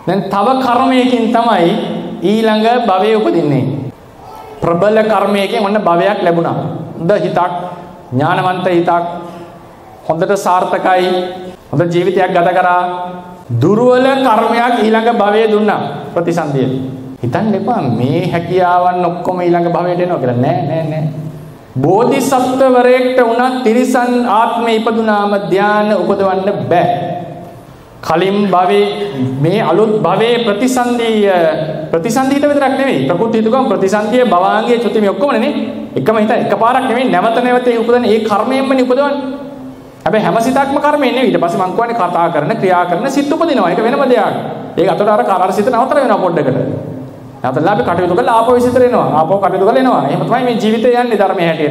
දැන් තව කර්මයකින් තමයි ඊළඟ භවයේ උපදින්නේ. ප්‍රබල කර්මයකින් ඔන්න භවයක් ලැබුණා. හොඳ හිතක්, ඥානවන්ත හිතක්, හොඳට සාර්ථකයි, හොඳ ජීවිතයක් ගත කරා. දුර්වල කර්මයක් ඊළඟ භවයේ දුන්නා ප්‍රතිසන්දිය. හිතන්න එපා මේ හැකියාවන් ඔක්කොම ඊළඟ භවයට එනවා කියලා. නෑ. බෝධිසත්වවරයෙක්ට උනත් තිරිසන් ආත්මේ ඉපදුනාම ධානය උපදවන්න බෑ. කලින් භවයේ මේ අලුත් භවයේ ප්‍රතිසන්දියට විතරක් නෙවෙයි. ප්‍රකෘති හිතුකම් ප්‍රතිසන්දියේ භවාංගයේ චුති මේ ඔක්කොම නේ. එකම හිත එකපාරක් නෙවෙයි නැවත ඒ උපදවන ඒ කර්මයෙන්මනේ උපදවන්නේ. හැබැයි හැම සිතක්ම කර්මයෙන් නෙවෙයි. ඊට පස්සේ මං කියන්නේ කතා කරන ක්‍රියා කරන සිත් උපදිනවා. ඒක වෙනම දෙයක්. ඒක අතට අර සිත නතර වෙනවා පොඩ්ඩකට. නැවතලා අපි කටයුතු කරලා ආපහු විසිතර එනවා. ආපහු කටයුතු කරලා එනවා. එහෙම තමයි මේ ජීවිතය යන්නේ ධර්මයේ හැටියට.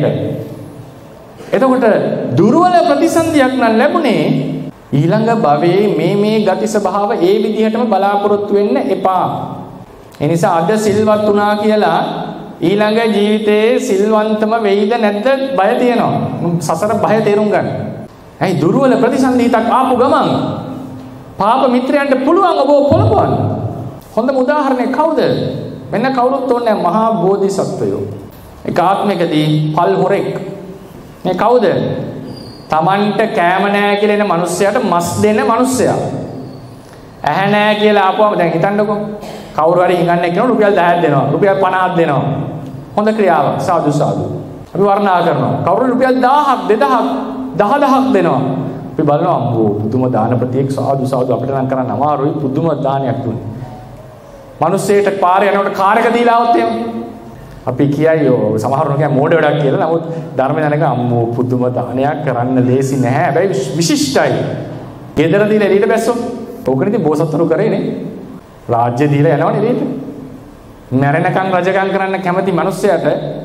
එතකොට දුර්වල ප්‍රතිසන්දියක් නම් ලැබුණේ ඊළඟ භවයේ මේ ගති ස්වභාව ඒ විදිහටම බලාපොරොත්තු වෙන්න එපා. ඒ නිසා අද සිල්වත් වුණා කියලා ඊළඟ ජීවිතයේ සිල්වන්තම වෙයිද නැද්ද බය තියෙනවා. සසර බය තේරුම් ගන්න. ඇයි දුර්වල ප්‍රතිසන්දියක් ආපු ගමන් පාප මිත්‍රයන්ට පුළුවන් ඔබ පොළඹවන්න. හොඳම උදාහරණයක් කවුද? මෙන්න කවුරුත් ඕනේ මහා බෝධිසත්වයෝ. ඒක ආත්මිකදී පල් හොරෙක්. මේ කවුද? Tamanට කෑම නෑ කියලා එන මිනිස්සයාට මස් දෙන මිනිස්සයා. ඇහැ නෑ කියලා ආපුවම දැන් හිතන්නකෝ. කවුරු හරි හිඟන්නේ කියනවා රුපියල් 10ක් දෙනවා. රුපියල් 50ක් දෙනවා. හොඳ ක්‍රියාවක්. සාදු. අපි වර්ණනා කරනවා. කවුරු රුපියල් 1000ක් 2000ක් 10000ක් දෙනවා. අපි බලනවා අම්බෝ පුදුම දාන ප්‍රතිඑක් සාදු අපිට නම් කරන්න අමාරුයි පුදුම දානයක් දුන්නේ. මිනිස්සෙට පාරේ යනකොට කාර් එක දීලා આવත් එහෙම. අපි කියයි සමහරවල් කියන මෝඩ වැඩක් කියලා. නමුත් ධර්ම දැනක අම්මෝ පුදුම දානයක් කරන්න ලේසි නැහැ. හැබැයි විශිෂ්ටයි. ගෙදර දීලා එළියට බැස්සොත් ඕකනේ ඉතින් බෝසත්තුරු කරේනේ. රාජ්‍ය දීලා යනවනේ එළියට. මැරෙනකන් රජකම් කරන්න කැමති මිනිස්සයාට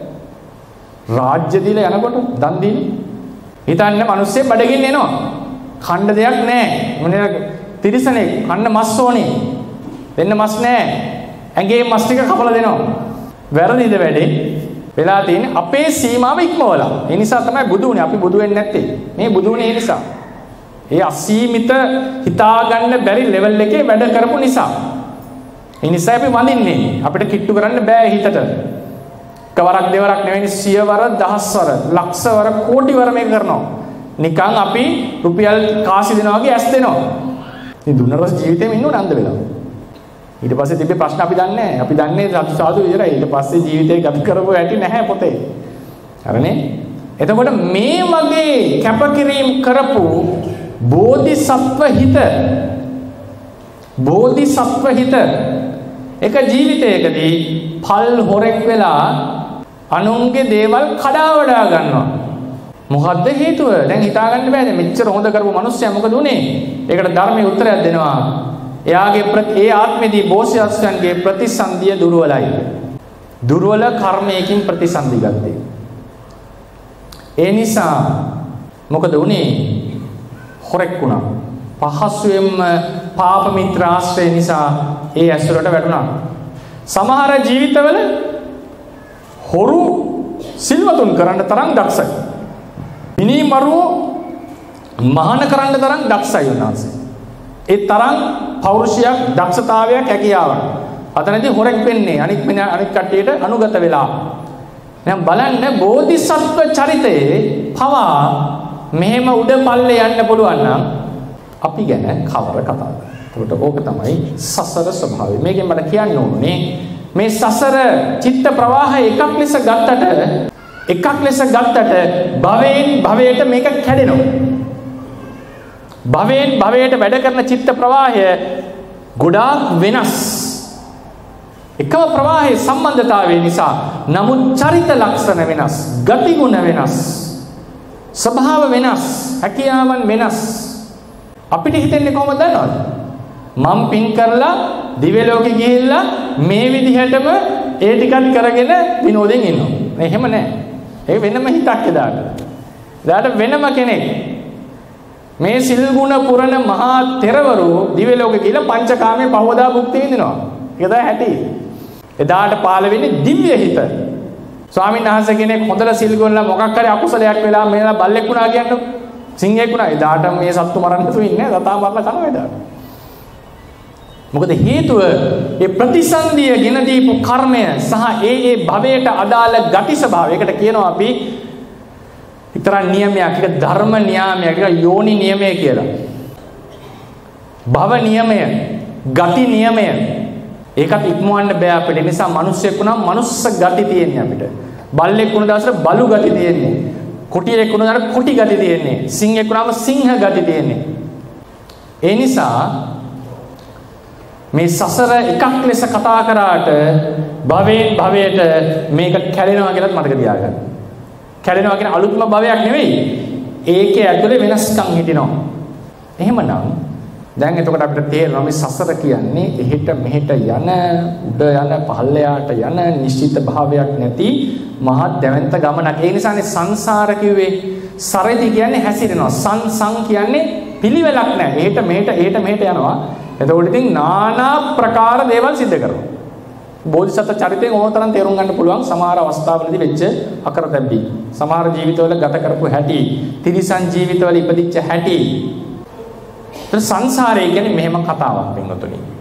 රාජ්‍ය දීලා යනකොට දන් දීලා හිතන්න මිනිස්සේ බඩගින්න එනවා. කන්න දෙයක් නැහැ. මොනේ තිරිසනේ කන්න මස් ඕනේ. දෙන්න මස් නැහැ. ඇඟේ මස් ටික කපලා දෙනවා. වැරදිද වැඩේ? වෙලා තියෙන්නේ අපේ සීමාව ඉක්මවලා. ඒ නිසා තමයි බුදු වුනේ. අපි බුදු වෙන්නේ නැත්තේ. මේ බුදු වුනේ ඒ නිසා. ඒ අසීමිත හිතා ගන්න බැරි ලෙවල් එකේ වැඩ කරපු නිසා. ඒ නිසා අපි වඳින්නේ. අපිට කිට්ටු කරන්න බෑ හිතට. කවරක් දෙවරක් නෙවෙයි සියවර දහස්වර ලක්ෂවර කෝටිවර මේක කරනවා. නිකන් අපි රුපියල් කාසි දෙනවා වගේ ඇස් දෙනවා. ඉතින් දුන්නරස ජීවිතේම ඉන්නව නන්ද වෙලා. ඊට පස්සේ තිබ්බේ ප්‍රශ්න අපි දන්නේ නැහැ. අපි දන්නේ සාදු ඉවරයි. ඊට පස්සේ ජීවිතේ ගත කරපුව ඇති නැහැ පොතේ. හරිනේ? එතකොට මේ වගේ කැපකිරීම කරපු බෝධිසත්ව හිත එක ජීවිතයකදී පල් හොරෙක් වෙලා අනුන්ගේ දේවල් කඩා වඩා ගන්නවා. මොකද්ද හේතුව? දැන් හිතා ගන්න බෑ. දැන් මෙච්චර හොඳ කරපු මිනිස්සයා මොකද උනේ? ඒකට ධර්මයේ උත්තරයක් දෙනවා. එයාගේ ඒ ආත්මෙදී බෝසත්යන්ගේ ප්‍රතිසන්දිය දුර්වලයි. දුර්වල කර්මයකින් ප්‍රතිසන්දි ගත්තේ. ඒ නිසා මොකද උනේ? හොරෙක් වුණා. පහසුවෙන්ම පාප මිත්‍ර ආශ්‍රය නිසා ඒ ඇසුරට වැටුණා. සමහර ජීවිතවල හොරු සිල්වතුන් කරන්න තරම් දක්ෂයි. මිනිමරුව මහාන කරන්න තරම් දක්ෂයි උන්වහන්සේ. ඒ තරම් පෞරුෂයක්, දක්ෂතාවයක්, හැකියාවක්. අතනදී හොරෙක් වෙන්නේ අනික් කට්ටියට අනුගත වෙලා. දැන් බලන්න බෝධිසත්ව චරිතයේ පවා මෙහෙම උඩ පල්ලේ යන්න පුළුවන් නම් අපි ගැන කවර කතාවද? ඒකට ඕක තමයි සසර ස්වභාවය. මේකෙන් මට කියන්න ඕනේ මේ සසර චිත්ත ප්‍රවාහය එකක් ලෙස ගත්තට භවයෙන් භවයට මේක කැඩෙනවා. භවයෙන් භවයට වැඩ කරන චිත්ත ප්‍රවාහය ගොඩාක් වෙනස්. එකම ප්‍රවාහයේ සම්බන්ධතාවය නිසා නමුත් චරිත ලක්ෂණ වෙනස්, ගතිගුණ වෙනස්, ස්වභාව වෙනස්, හැකියාවන් වෙනස්. අපිට හිතෙන්නේ කොහොමද දන්නවද? මම පින් කරලා දිව්‍ය ලෝකෙ ගිහිල්ලා මේ විදිහටම ඒ ටිකත් කරගෙන විනෝදෙන් ඉන්නවා. එහෙම නැහැ. ඒ වෙනම හිතක් එදාට. එදාට වෙනම කෙනෙක්. මේ සිල් ගුණ පුරණ මහා තෙරවරු දිව්‍ය ලෝකෙ ගිහිල්ලා පංචකාමයේ පහවදා භුක්ති විඳිනවා. ඒක තමයි ඇති. එදාට පහළ වෙන්නේ දිව්‍ය හිත. ස්වාමීන් වහන්සේ කෙනෙක් හොඳට සිල් ගුණලා මොකක් හරි අකුසලයක් වෙලා මේලා බල්ලෙක් වුණා කියන්නේ සිංහෙක් වුණා. එදාට මේ සත්තු මරන්න තු ඉන්නේ. රතා මරලා කනවා එදාට. මොකද හේතුව ඒ ප්‍රතිසන්දිය ගෙන දීපු කර්මය සහ ඒ භවයට අදාළ ගති ස්වභාවයකට කියනවා අපි විතරක් නියමයක්, ඒක ධර්ම නියාමයක්, ඒක යෝනි නියමය කියලා. භව නියමය, ගති නියමය. ඒකත් ඉක්මවන්න බෑ අපිට. ඒ නිසා මිනිස්සෙක් වුණාම මනුස්ස ගති තියෙන්නේ අපිට. බල්ලෙක් වුණ දවසට බලු ගති තියෙන්නේ. කොටියෙක් වුණ දවසට කොටි ගති තියෙන්නේ. සිංහෙක් වුණාම සිංහ ගති තියෙන්නේ. ඒ නිසා මේ සසර එකක් ලෙස කතා කරාට භවයෙන් භවයට මේක කැඩෙනවා කියලාත් මතක තියාගන්න. කැඩෙනවා කියන අලුත්ම භවයක් නෙවෙයි. ඒකේ ඇතුලේ වෙනස්කම් හිටිනවා. එහෙමනම් දැන් එතකොට අපිට තේරෙනවා මේ සසර කියන්නේ එහෙට මෙහෙට යන, උඩ යන, පහළ යට යන නිශ්චිත භාවයක් නැති මහත් දැවැන්ත ගමනක්. ඒ නිසානේ සංසාර කිව්වේ. සරති කියන්නේ හැසිරෙනවා. සං කියන්නේ පිළිවෙලක් නැහැ. එහෙට මෙහෙට යනවා. එතකොට ඉතින් নানা ප්‍රකාර දේවල් සිද්ධ කරනවා. බෝධිසත්ව චරිතයෙන් ඕනතරම් තේරුම් ගන්න පුළුවන් සමහර අවස්ථාවලදී වෙච්ච අකරතැබ්බි. සමහර ජීවිතවල ගත කරපු හැටි, තිරිසන් ජීවිතවල ඉපදිච්ච හැටි. සංසාරය කියන්නේ මෙහෙම කතාවක් වෙනතුනි.